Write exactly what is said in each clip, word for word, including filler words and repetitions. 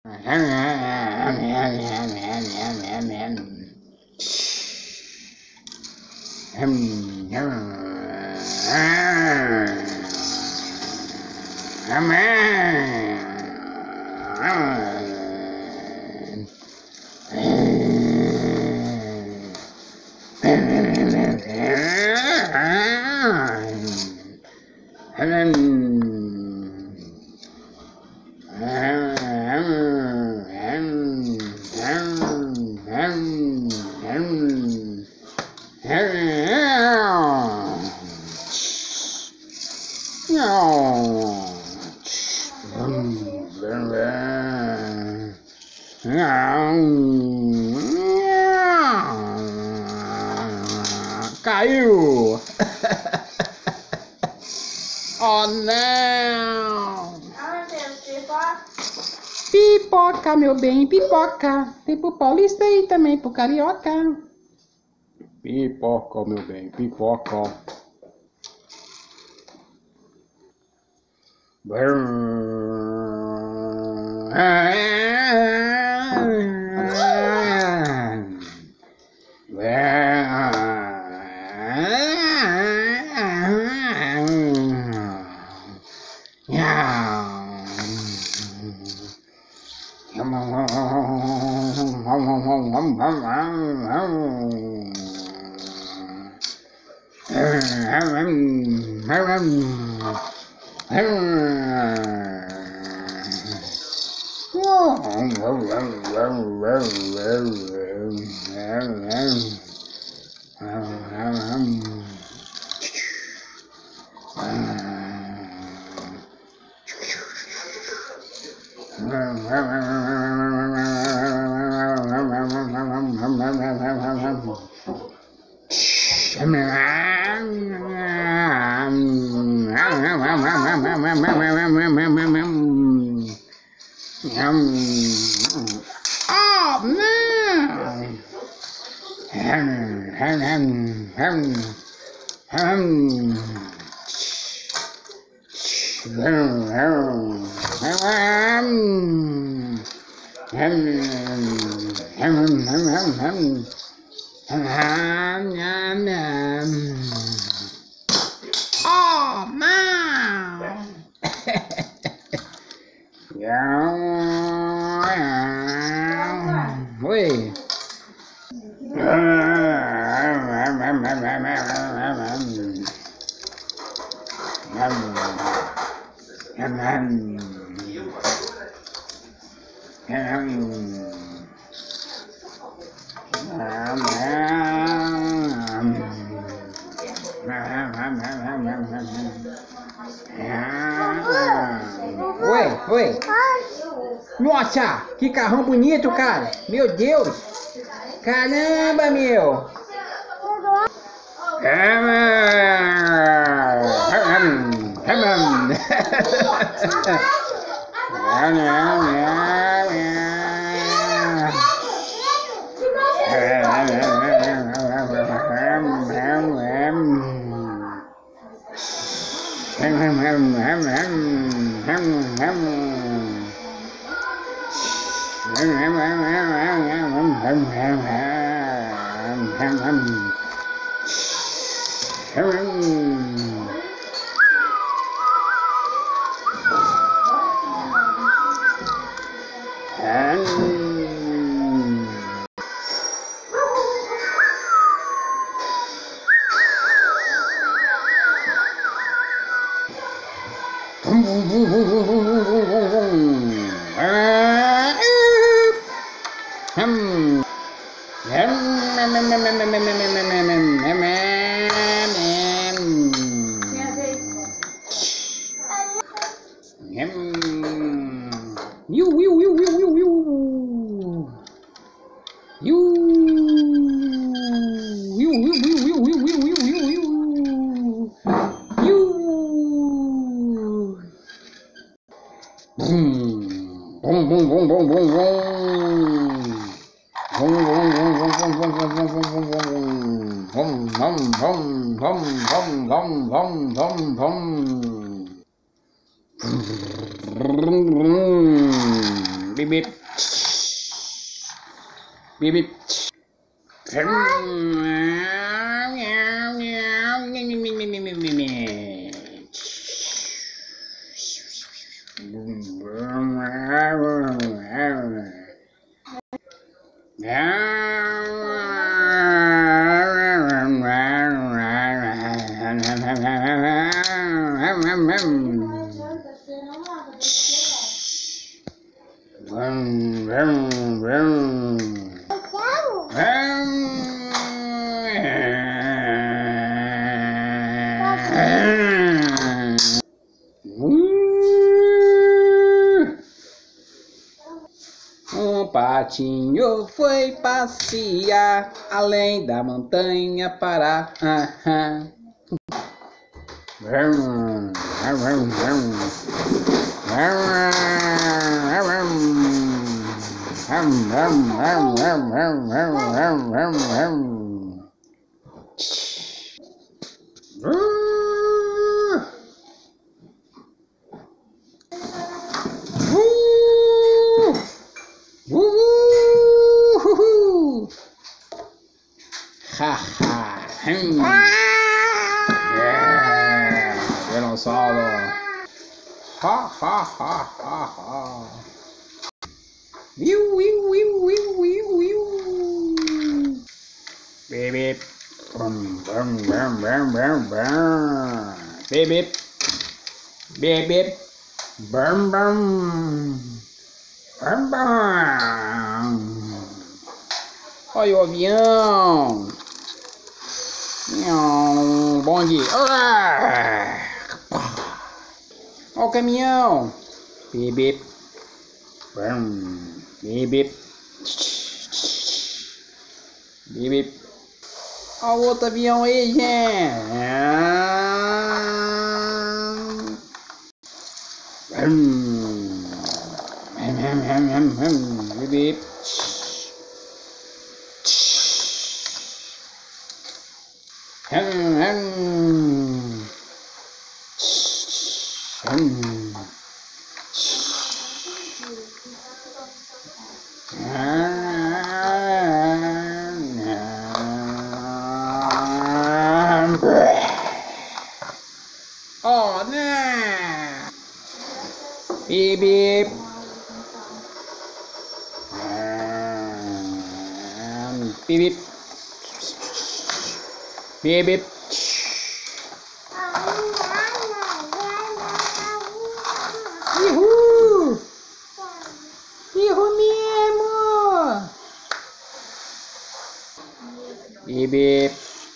Caiu! Oh não! Pipoca, meu bem, pipoca. Tem pro paulista e também pro carioca. Pipoca, meu bem, pipoca. Oh man! Ham, ham, ham, ham, ham. Ham, ham, ham, ham, ham, ham. Oh man! Oi. Oi, oi. Nossa, que carrão bonito, cara. Meu Deus. Caramba, meu. Bip bip. Bip bip. Um patinho foi passear além da montanha para ah, ah. Haha. Yeah. Dinossauro. Ha ha ha ha ha. Viu, viu, viu, viu, viu, viu. Beep beep. Brum, brum, brum, brum, brum, brum. Beep beep. Beep beep. Brum, brum. Brum, brum. Olha o avião. Bom dia. Olha o caminhão. Bip bip. Bip bip. Bip bip. Olha o outro avião aí, gente. Bip bip. Hum, hum. Hum. Oh, no. Beep beep. Beep beep. Beep beep. Uhul! Uhul mesmo! Beep beep.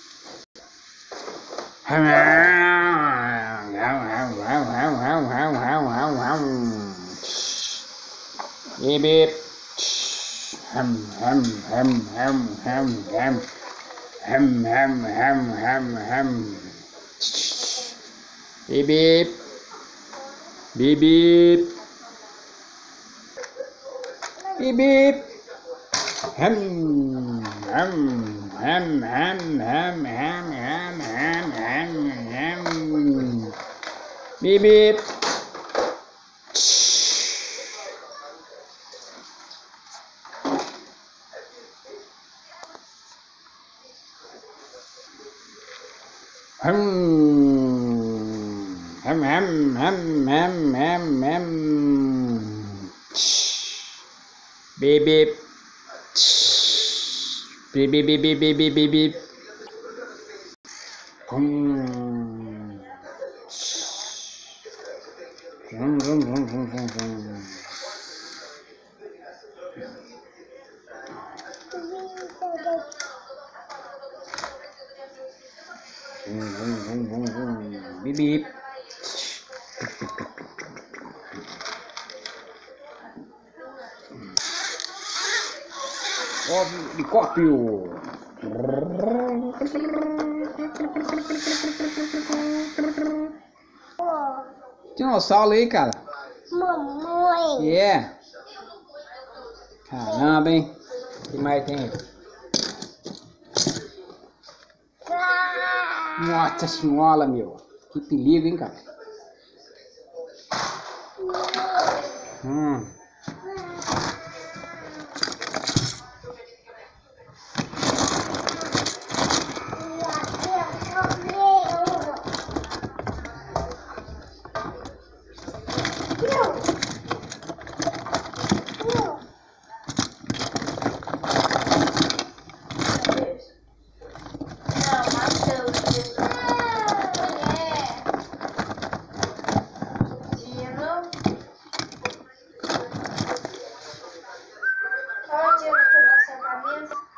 Beep beep. Hum hum hum hum hum hum. Hum hum hum hum hum. Beep beep. Beep beep. Beep beep. Hum hum hum hum hum hum hum hum hum hum. Beep beep. Hum hum hum hum hum hum hum. Beep beep. Beep beep beep beep beep beep beep beep. Hum. Hum hum hum hum hum hum. Hum hum hum hum hum. Beep beep. Ó, helicóptero. Dinossauro aí, cara. Mamãe. Yeah. Caramba, hein? O que mais tem? Nossa senhora, meu. Que perigo, hein, cara? Hum. cabeça.